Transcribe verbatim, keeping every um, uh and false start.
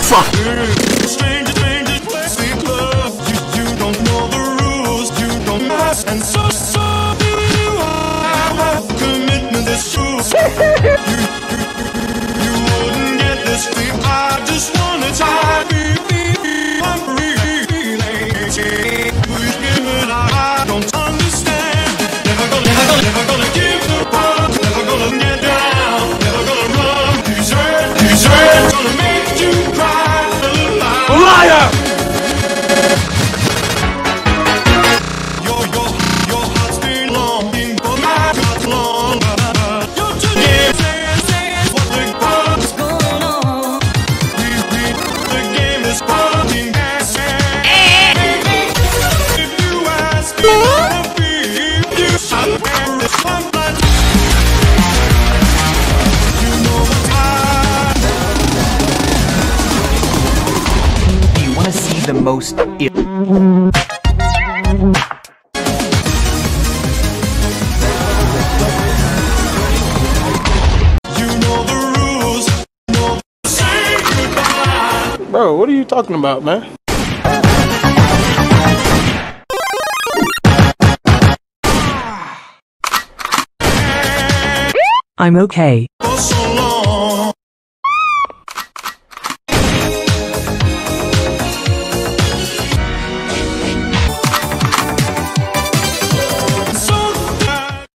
fuck? Stranger, stranger, sweet love. You, you don't know the rules. You don't must. And so, so do you have commitment that's true. you, you, you wouldn't get this deep. I just wanna tie me. I'm really who's given I don't understand. Never gonna, never gonna, never gonna give the up. Never gonna get down. Never gonna run. Desert, desert. Gonna make you cry. Liar! Your, your, your heart's been longing for my heart long. You're just yeah, saying, saying what the fuck's going on. We, we, the game is fucking ass. If you ask me, I'll be you. I'm wearing this one blood. You know what's hard. Do you want to see the most ill? You know the rules. No, say goodbye. Bro, what are you talking about, man? I'm okay.